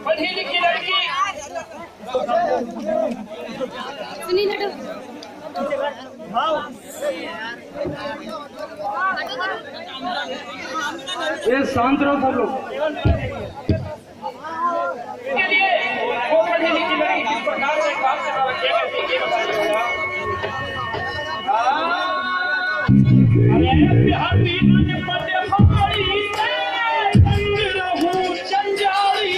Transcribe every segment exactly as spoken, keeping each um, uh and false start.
पढ़ी लिखी लड़की सुनी लड्डू ये शांत रहो सब लोग। के लिए वो पढ़ी लिखी लड़की किस प्रकार से काम करना रखे ये बताइएगा। अरे बिहार में पढ़े हमारी रंग रहूं जंजाली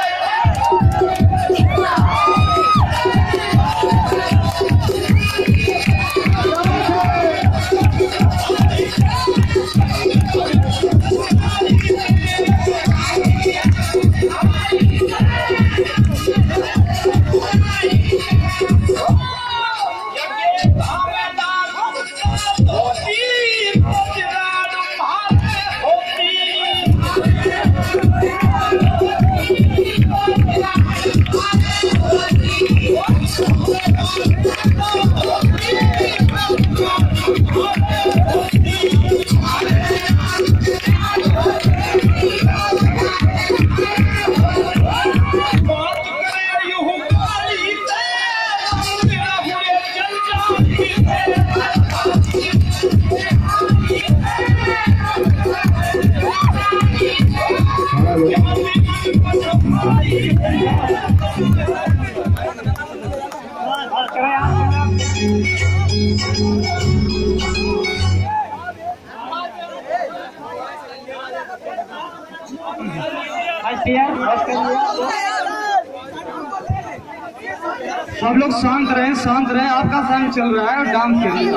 सब लोग शांत रहें, शांत रहें। आपका सॉन्ग चल रहा है, डांस करिए।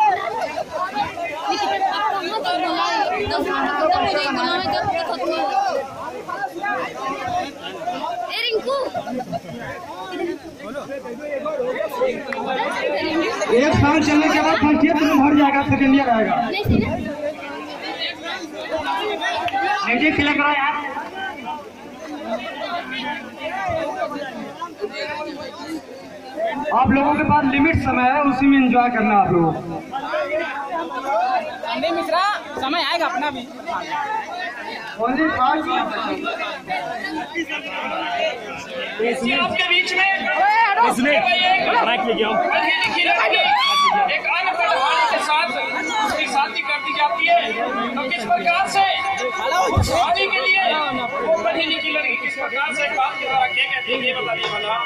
एक साल चलने के बाद फर्स्ट ईयर तुम्हें भर जाएगा, सेकेंड ईयर आएगा। नीचे क्लिक करो यार। आप लोगों के पास लिमिट समय है, उसी में एंजॉय करना आप लोगों को। मित्रा समय आएगा अपना भी। आपके बीच में एक अनपढ़ वाणी के साथ उसकी शादी कर दी जाती है, तो किस प्रकार से शादी के लिए वो पढ़ी लिखी लड़की किस प्रकार से काम के द्वारा क्या कहती है ये बताइए भला।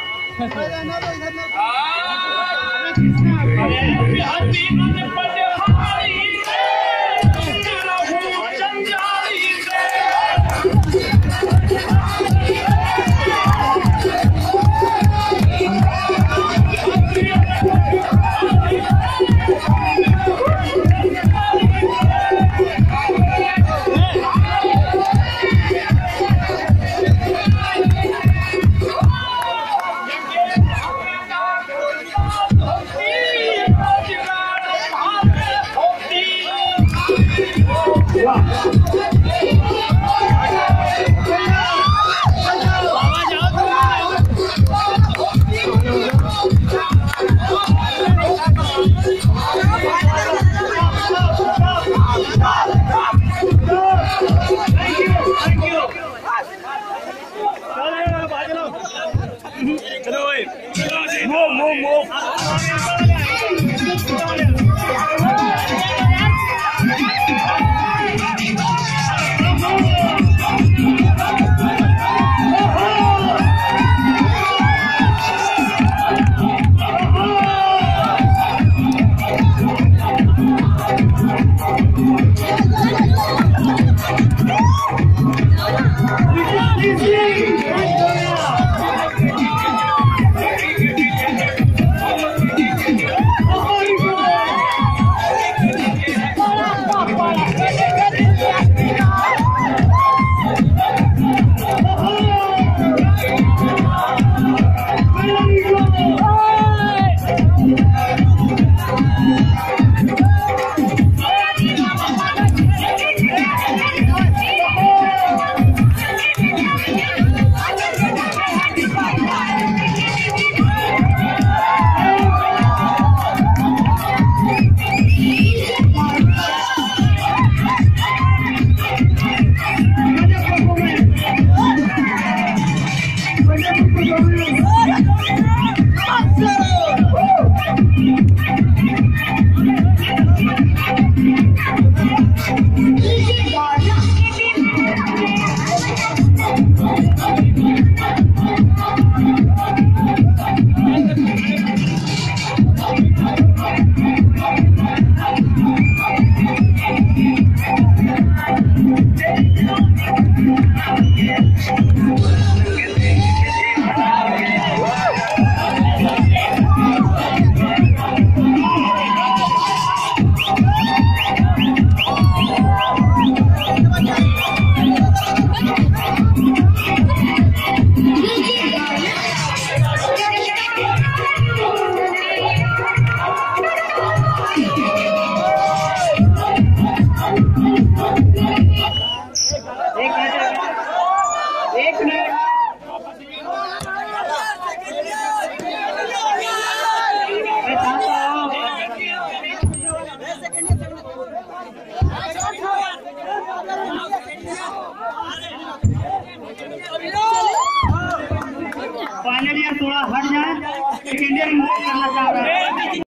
फाइनल ईयर थोड़ा हट जाए, सेकेंड ईयर करना चाह रहा है।